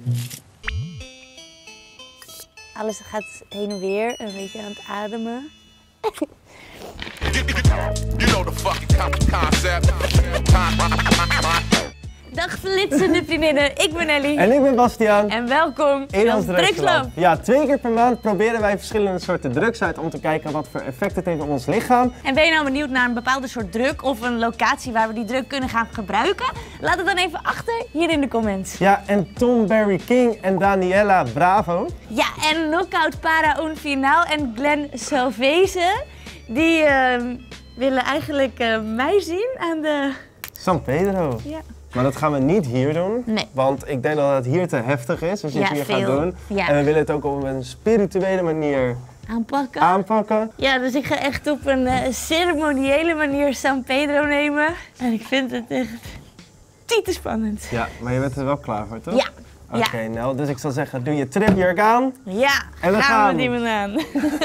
Alles gaat heen en weer, een beetje aan het ademen. You know the fucking concept. Dag flitsende vriendinnen, ik ben Ellie. En ik ben Bastiaan. En welkom in ons Drugslab. Drugslab. Ja, 2 keer per maand proberen wij verschillende soorten drugs uit om te kijken wat voor effect het heeft op ons lichaam. En ben je nou benieuwd naar een bepaalde soort drug of een locatie waar we die drug kunnen gaan gebruiken? Laat het dan even achter hier in de comments. Ja, en Tom Barry King en Daniela Bravo. Ja, en Knockout Para Un Final en Glenn Salvese, die willen eigenlijk mij zien aan de... San Pedro. Ja. Maar dat gaan we niet hier doen, Nee. want ik denk dat het hier te heftig is als je het Ja, hier veel. gaat doen. Ja. En we willen het ook op een spirituele manier aanpakken. Ja, dus ik ga echt op een ceremoniële manier San Pedro nemen. En ik vind het echt spannend. Ja, maar je bent er wel klaar voor, toch? Ja. Oké, nou, dus ik zal zeggen, doe je tripjurk aan. Ja, En we gaan gaan. we die man aan.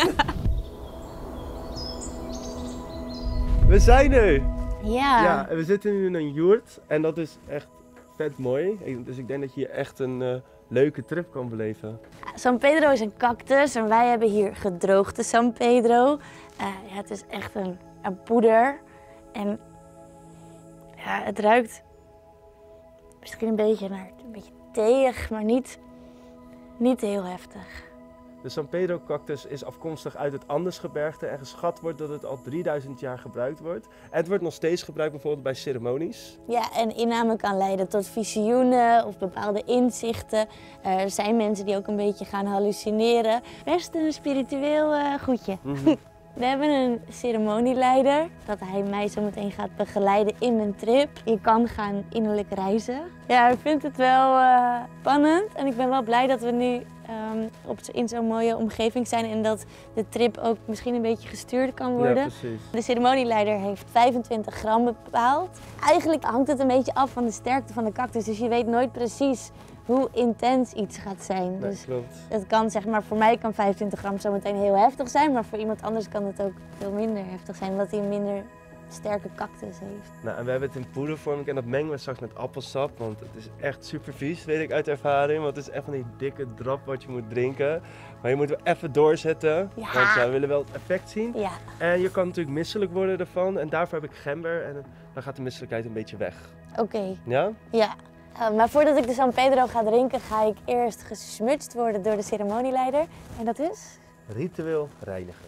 We zijn er! Ja. Ja, en we zitten nu in een joert en dat is echt vet mooi. Dus ik denk dat je hier echt een leuke trip kan beleven. San Pedro is een cactus en wij hebben hier gedroogde San Pedro. Ja, het is echt een poeder. En ja, het ruikt misschien een beetje naar een beetje theeig, maar niet heel heftig. De San Pedro cactus is afkomstig uit het Andesgebergte en geschat wordt dat het al 3000 jaar gebruikt wordt. En het wordt nog steeds gebruikt bijvoorbeeld bij ceremonies. Ja, en inname kan leiden tot visioenen of bepaalde inzichten. Er zijn mensen die ook een beetje gaan hallucineren. Best een spiritueel goedje. We hebben een ceremonieleider, dat hij mij zo meteen gaat begeleiden in mijn trip. Je kan gaan innerlijk reizen. Ja, ik vind het wel spannend en ik ben wel blij dat we nu in zo'n mooie omgeving zijn en dat de trip ook misschien een beetje gestuurd kan worden. Ja, precies. De ceremonieleider heeft 25 gram bepaald. Eigenlijk hangt het een beetje af van de sterkte van de cactus, dus je weet nooit precies hoe intens iets gaat zijn. Nee, Dus klopt. het kan, zeg maar, voor mij kan 25 gram zo meteen heel heftig zijn, maar voor iemand anders kan het ook veel minder heftig zijn, omdat hij een minder sterke cactus heeft. Nou, en we hebben het in poedervorm en dat mengen we straks met appelsap, want het is echt super vies, weet ik uit ervaring. Want het is echt van die dikke drap wat je moet drinken. Maar je moet wel even doorzetten, Ja. want we willen wel het effect zien. Ja. En je kan natuurlijk misselijk worden ervan en daarvoor heb ik gember en dan gaat de misselijkheid een beetje weg. Oké. Ja? Ja. Maar voordat ik de San Pedro ga drinken, ga ik eerst gesmutst worden door de ceremonieleider. En dat is? Ritueel reinigen.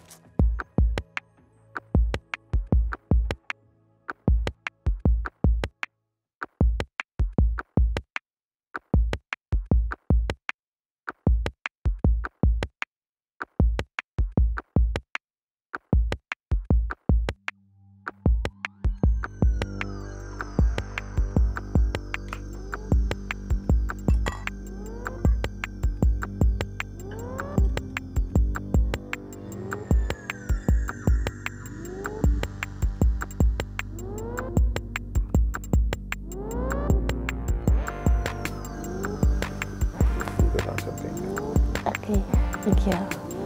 Oké, dankjewel.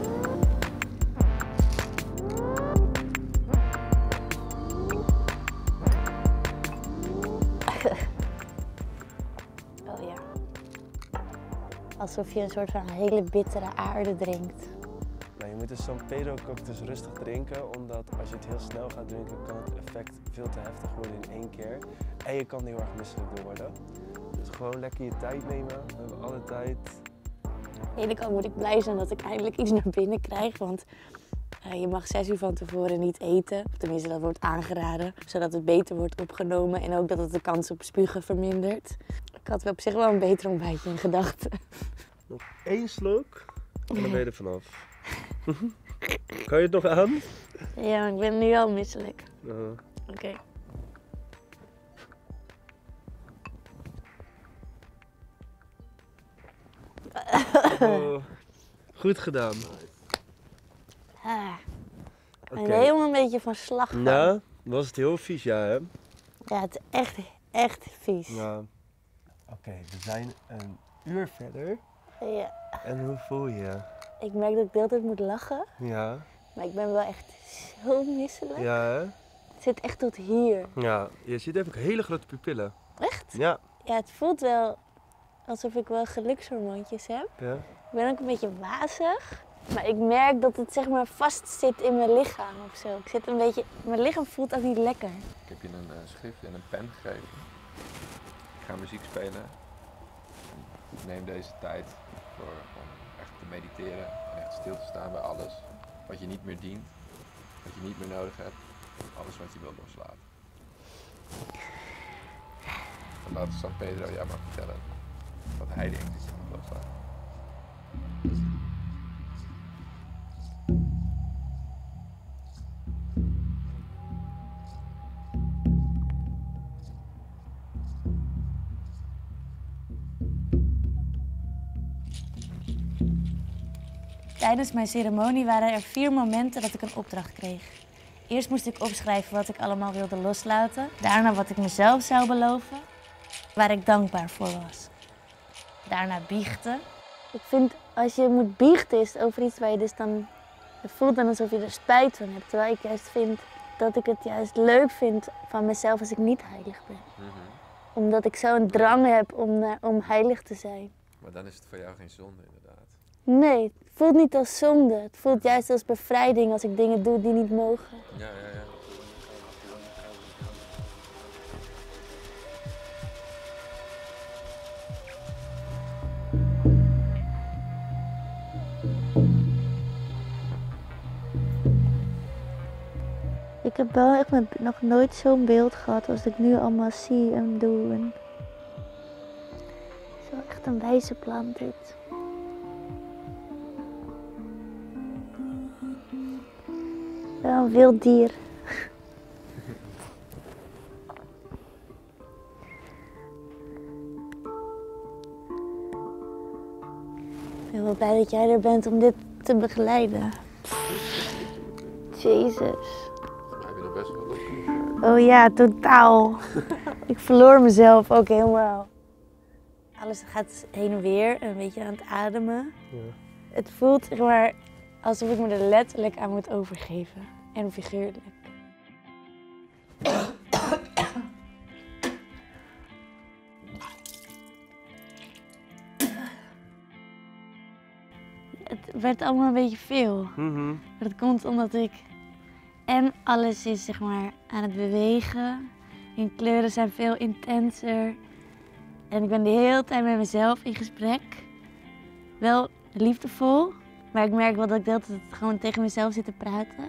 Oh ja. Alsof je een soort van hele bittere aarde drinkt. Nou, je moet de San Pedro cactus rustig drinken, omdat als je het heel snel gaat drinken, kan het effect veel te heftig worden in 1 keer. En je kan er heel erg misselijk door worden. Dus gewoon lekker je tijd nemen, we hebben alle tijd. Aan de ene kant moet ik blij zijn dat ik eindelijk iets naar binnen krijg, want je mag 6 uur van tevoren niet eten. Tenminste, dat wordt aangeraden, zodat het beter wordt opgenomen en ook dat het de kans op spugen vermindert. Ik had op zich wel een beter ontbijtje in gedachten. Nog 1 slok en dan ben je er vanaf. Kan je het nog aan? Ja, maar ik ben nu al misselijk. Oké. Oh, goed gedaan. Ik ben helemaal een beetje van slag van. Nou, was het heel vies, ja hè? Ja, het is echt vies. Ja. Oké, we zijn een uur verder. Ja. En hoe voel je je? Ik merk dat ik de hele tijd moet lachen, Ja. maar ik ben wel echt zo misselijk. Ja hè? Het zit echt tot hier. Ja, je ziet even hele grote pupillen. Echt? Ja. Ja, het voelt wel alsof ik wel gelukshormoontjes heb. Ja? Ik ben ook een beetje wazig. Maar ik merk dat het zeg maar vast zit in mijn lichaam of zo. Ik zit een beetje, mijn lichaam voelt ook niet lekker. Ik heb je een schrift en een pen gegeven. Ik ga muziek spelen. Ik neem deze tijd om echt te mediteren en echt stil te staan bij alles wat je niet meer dient, wat je niet meer nodig hebt, alles wat je wil loslaten. En laat San Pedro jou maar vertellen wat hij denkt dat je moet loslaten. Tijdens mijn ceremonie waren er 4 momenten dat ik een opdracht kreeg. Eerst moest ik opschrijven wat ik allemaal wilde loslaten. Daarna wat ik mezelf zou beloven, waar ik dankbaar voor was. Daarna biechten. Ik vind als je moet biechten is over iets waar je dus dan... Het voelt dan alsof je er spijt van hebt. Terwijl ik juist vind dat ik het juist leuk vind van mezelf als ik niet heilig ben. Omdat ik zo'n drang heb om heilig te zijn. Maar dan is het voor jou geen zonde inderdaad. Nee, het voelt niet als zonde. Het voelt juist als bevrijding als ik dingen doe die niet mogen. Ja. Ik heb wel echt nog nooit zo'n beeld gehad als ik nu allemaal zie en doe. En... Het is wel echt een wijze plant dit. Wel een wild dier. Ik ben wel blij dat jij er bent om dit te begeleiden. Jezus. Heb je er best wel leuk. Oh ja, totaal. Ik verloor mezelf ook helemaal. Alles gaat heen en weer, een beetje aan het ademen. Ja. Het voelt zeg maar alsof ik me er letterlijk aan moet overgeven. En figuurlijk. Het werd allemaal een beetje veel. Maar dat komt omdat ik... En alles is zeg maar aan het bewegen. En kleuren zijn veel intenser. En ik ben de hele tijd met mezelf in gesprek. Wel liefdevol. Maar ik merk wel dat ik de hele tijd gewoon tegen mezelf zit te praten.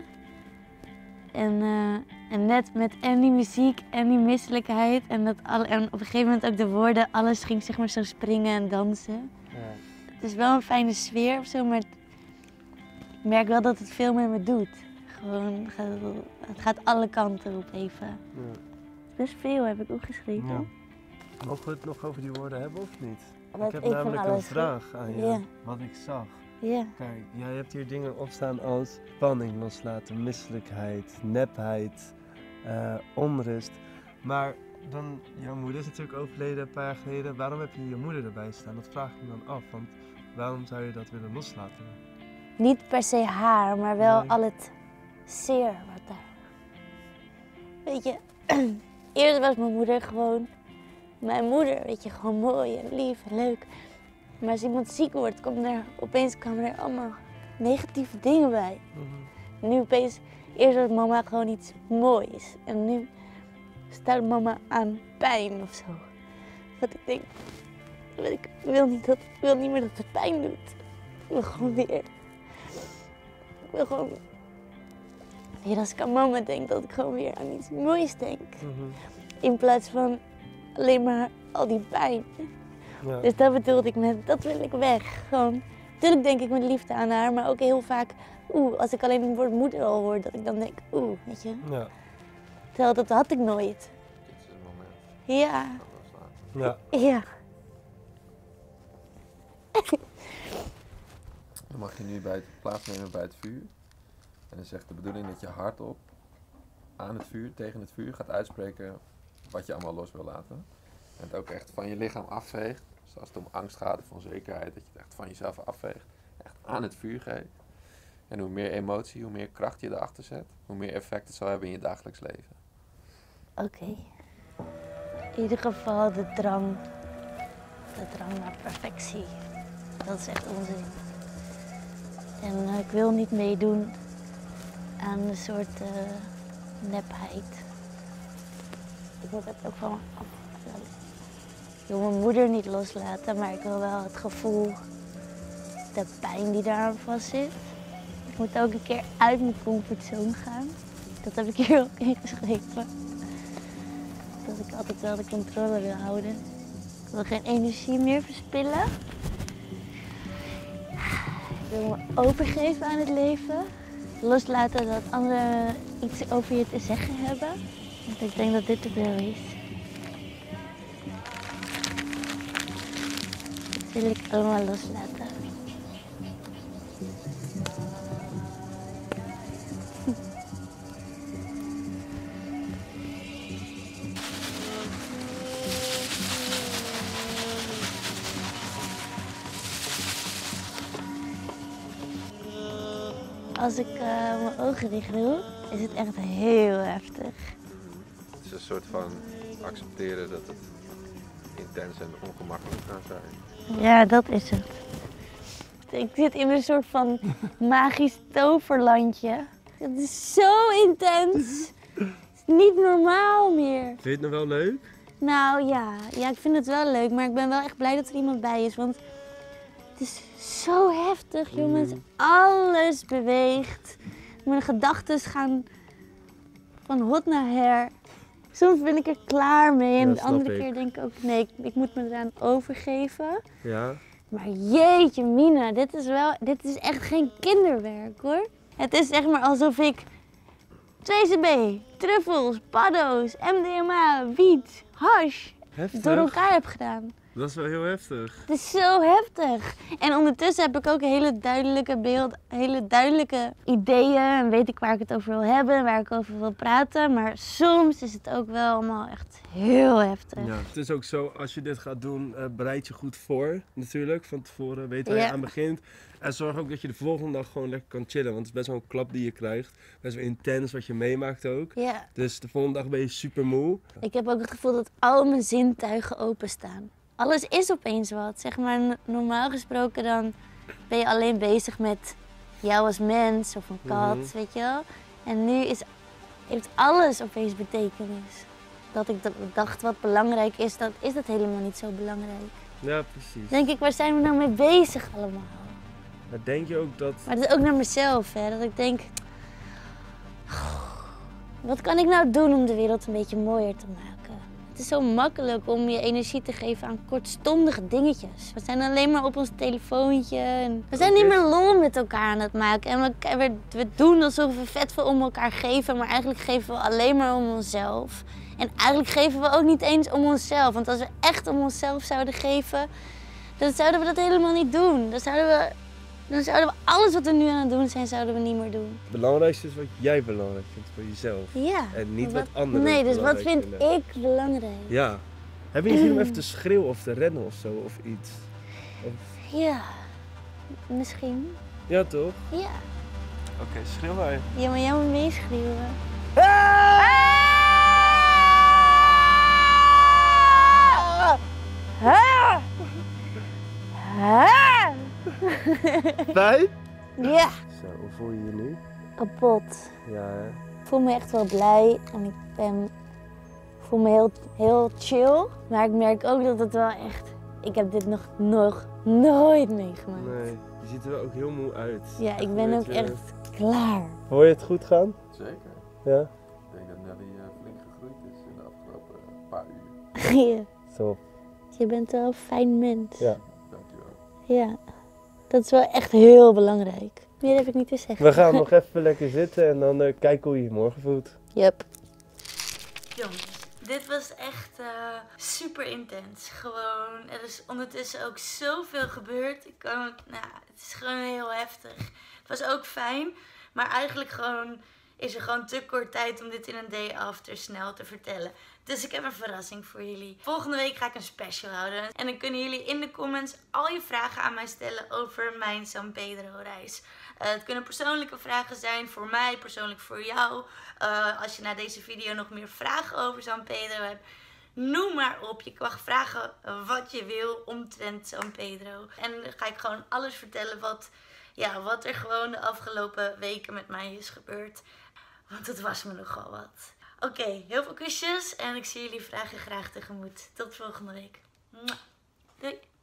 En net met en die muziek en die misselijkheid. En op een gegeven moment ook de woorden. Alles ging zeg maar zo springen en dansen. Ja. Het is wel een fijne sfeer of zo. Maar ik merk wel dat het veel met me doet. Gewoon, het gaat alle kanten op even. Ja. Best veel heb ik opgeschreven. Ja. Mogen we het nog over die woorden hebben of niet? Wat Ik heb ik van namelijk een alles vraag aan je. Ja. Wat ik zag. Ja. Kijk, jij hebt hier dingen opstaan als spanning loslaten, misselijkheid, nepheid, onrust. Maar dan, jouw moeder is natuurlijk overleden een paar jaar geleden. Waarom heb je je moeder erbij staan? Dat vraag ik me dan af. Want waarom zou je dat willen loslaten? Niet per se haar, maar wel Nee. al het zeer wat daar. Weet je, eerst was mijn moeder gewoon mijn moeder, weet je, gewoon mooi en lief en leuk. Maar als iemand ziek wordt, kwamen er allemaal negatieve dingen bij. En nu opeens, eerst was mama gewoon iets moois. En nu staat mama aan pijn of zo. Wat ik denk, ik wil niet meer dat het pijn doet. Ik wil gewoon weer. Ik wil gewoon weer als ik aan mama denk, dat ik gewoon weer aan iets moois denk. In plaats van alleen maar al die pijn. Ja. Dus dat bedoelde ik met, dat wil ik weg. Gewoon, natuurlijk denk ik met liefde aan haar, maar ook heel vaak, als ik alleen het woord moeder al hoor, dat ik dan denk, weet je. Ja. Terwijl dat had ik nooit. Dit is het moment Ja, van loslaten. Ja. ja. Dan mag je nu plaatsnemen bij het vuur. En dan zegt de bedoeling dat je hardop aan het vuur, tegen het vuur gaat uitspreken wat je allemaal los wil laten. En het ook echt van je lichaam afveegt. Dus als het om angst gaat of onzekerheid, dat je het echt van jezelf afveegt. Echt aan het vuur geeft. En hoe meer emotie, hoe meer kracht je erachter zet, hoe meer effect het zal hebben in je dagelijks leven. Oké. In ieder geval de drang dat drang naar perfectie. Dat is echt onzin. En ik wil niet meedoen aan een soort nepheid. Ik moet het ook van me afstellen. Ik wil mijn moeder niet loslaten, maar ik wil wel het gevoel, de pijn die daaraan vast zit. Ik moet ook een keer uit mijn comfortzone gaan. Dat heb ik hier ook ingeschreven. Dat ik altijd wel de controle wil houden. Ik wil geen energie meer verspillen. Ik wil me overgeven aan het leven. Loslaten dat anderen iets over je te zeggen hebben. Want ik denk dat dit te veel is. Dat wil ik allemaal loslaten. Als ik mijn ogen dicht doe, is het echt heel heftig. Het is een soort van accepteren dat het intens en ongemakkelijk kan zijn. Ja, dat is het. Ik zit in een soort van magisch toverlandje. Het is zo intens. Het is niet normaal meer. Vind je het nog wel leuk? Nou ja, ik vind het wel leuk, maar ik ben wel echt blij dat er iemand bij is. Want het is zo heftig, jongens. Alles beweegt. Mijn gedachten gaan van hot naar her. Soms ben ik er klaar mee en Ja, de snap andere ik. keer denk ik ook, nee, ik moet me eraan overgeven. Ja. Maar jeetje mina, dit is echt geen kinderwerk hoor. Het is zeg maar alsof ik 2CB, truffels, paddo's, MDMA, wiet, hash Heftig. door elkaar heb gedaan. Dat is wel heel heftig. Het is zo heftig. En ondertussen heb ik ook een hele duidelijke ideeën en weet ik waar ik het over wil hebben, waar ik over wil praten. Maar soms is het ook wel allemaal echt heel heftig. Ja. Het is ook zo, als je dit gaat doen, bereid je goed voor natuurlijk. Van tevoren weet waar Ja. je aan begint. En zorg ook dat je de volgende dag gewoon lekker kan chillen. Want het is best wel een klap die je krijgt. Best wel intens wat je meemaakt ook. Ja. Dus de volgende dag ben je super moe. Ik heb ook het gevoel dat al mijn zintuigen openstaan. Alles is opeens wat. Zeg maar, normaal gesproken dan ben je alleen bezig met jou als mens of een kat, weet je wel. En nu heeft alles opeens betekenis. Dat ik dacht wat belangrijk is, dan is dat helemaal niet zo belangrijk. Ja, precies. Denk ik, waar zijn we nou mee bezig allemaal? Maar denk je ook dat... Maar dat is ook naar mezelf, hè. Dat ik denk, wat kan ik nou doen om de wereld een beetje mooier te maken? Het is zo makkelijk om je energie te geven aan kortstondige dingetjes. We zijn alleen maar op ons telefoontje. En we zijn niet meer lol met elkaar aan het maken. En we doen alsof we vet veel om elkaar geven, maar eigenlijk geven we alleen maar om onszelf. En eigenlijk geven we ook niet eens om onszelf. Want als we echt om onszelf zouden geven, dan zouden we dat helemaal niet doen. Dan zouden we alles wat we nu aan het doen zijn, zouden we niet meer doen. Het belangrijkste is wat jij belangrijk vindt voor jezelf. Ja. En niet maar wat anderen Nee, dus wat belangrijk vind vinden. ik belangrijk? Ja. Heb je zin om even te schreeuwen of te rennen of zo, of iets? Of... Ja, misschien. Ja, toch? Ja. Oké, schreeuw maar. Ja, maar jij moet meeschreeuwen. Fijn? Ja. Zo, hoe voel je je nu? Kapot. Ja, hè? Ik voel me echt wel blij en ik voel me heel, heel chill. Maar ik merk ook dat het wel echt... Ik heb dit nog nooit meegemaakt. Nee, je ziet er wel ook heel moe uit. Ja, ik ben een ook beetje- echt klaar. Hoor je het goed gaan? Zeker. Ja. Ik denk dat Nelly flink gegroeid is in de afgelopen paar uur. Ja. Top. Je bent wel een fijn mens. Ja. Dankjewel. Ja. Dat is wel echt heel belangrijk. Meer heb ik niet te zeggen. We gaan nog even lekker zitten en dan kijken hoe je je morgen voelt. Yep. Jongens, dit was echt super intens. Gewoon, er is ondertussen ook zoveel gebeurd. Het is gewoon heel heftig. Het was ook fijn, maar eigenlijk is er gewoon te kort tijd om dit in een day after snel te vertellen. Dus ik heb een verrassing voor jullie. Volgende week ga ik een special houden. En dan kunnen jullie in de comments al je vragen aan mij stellen over mijn San Pedro reis. Het kunnen persoonlijke vragen zijn voor mij, persoonlijk voor jou. Als je na deze video nog meer vragen over San Pedro hebt, Noem maar op. Je mag vragen wat je wil omtrent San Pedro. En dan ga ik gewoon alles vertellen wat er gewoon de afgelopen weken met mij is gebeurd. Want het was me nogal wat. Oké, heel veel kusjes en ik zie jullie vragen graag tegemoet. Tot volgende week. Doei!